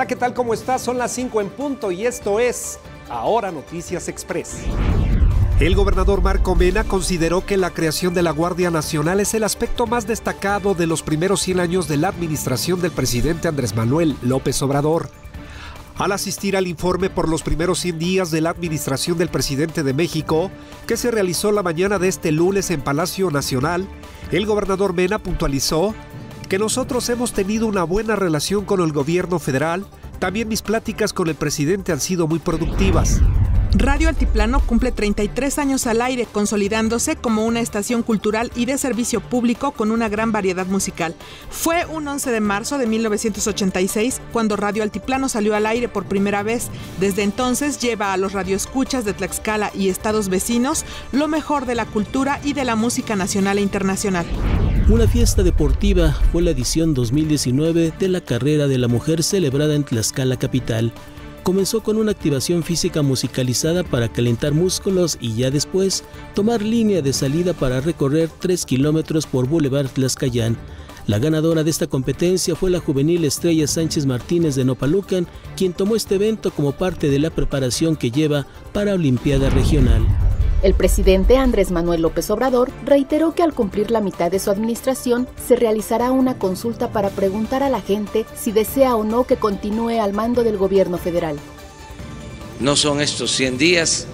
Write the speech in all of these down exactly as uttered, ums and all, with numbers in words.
Hola, ¿qué tal? ¿Cómo estás? Son las cinco en punto y esto es Ahora Noticias Express. El gobernador Marco Mena consideró que la creación de la Guardia Nacional es el aspecto más destacado de los primeros cien años de la administración del presidente Andrés Manuel López Obrador. Al asistir al informe por los primeros cien días de la administración del presidente de México, que se realizó la mañana de este lunes en Palacio Nacional, el gobernador Mena puntualizó que nosotros hemos tenido una buena relación con el gobierno federal. También mis pláticas con el presidente han sido muy productivas. Radio Altiplano cumple treinta y tres años al aire, consolidándose como una estación cultural y de servicio público con una gran variedad musical. Fue un once de marzo de mil novecientos ochenta y seis cuando Radio Altiplano salió al aire por primera vez. Desde entonces lleva a los radioescuchas de Tlaxcala y estados vecinos lo mejor de la cultura y de la música nacional e internacional. Una fiesta deportiva fue la edición dos mil diecinueve de la Carrera de la Mujer celebrada en Tlaxcala capital. Comenzó con una activación física musicalizada para calentar músculos y ya después tomar línea de salida para recorrer tres kilómetros por Boulevard Tlaxcayán. La ganadora de esta competencia fue la juvenil Estrella Sánchez Martínez de Nopalucan, quien tomó este evento como parte de la preparación que lleva para Olimpiada Regional. El presidente Andrés Manuel López Obrador reiteró que al cumplir la mitad de su administración se realizará una consulta para preguntar a la gente si desea o no que continúe al mando del gobierno federal. No son estos cien días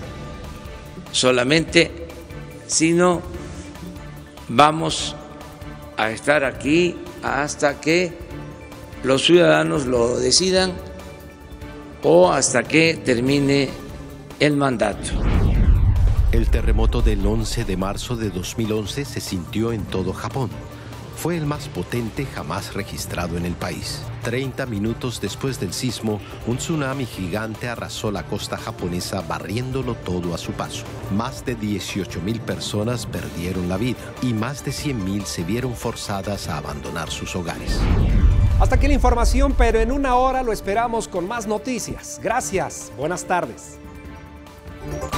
solamente, sino vamos a estar aquí hasta que los ciudadanos lo decidan o hasta que termine el mandato. El terremoto del once de marzo de dos mil once se sintió en todo Japón. Fue el más potente jamás registrado en el país. treinta minutos después del sismo, un tsunami gigante arrasó la costa japonesa, barriéndolo todo a su paso. Más de dieciocho mil personas perdieron la vida y más de cien mil se vieron forzadas a abandonar sus hogares. Hasta aquí la información, pero en una hora lo esperamos con más noticias. Gracias. Buenas tardes.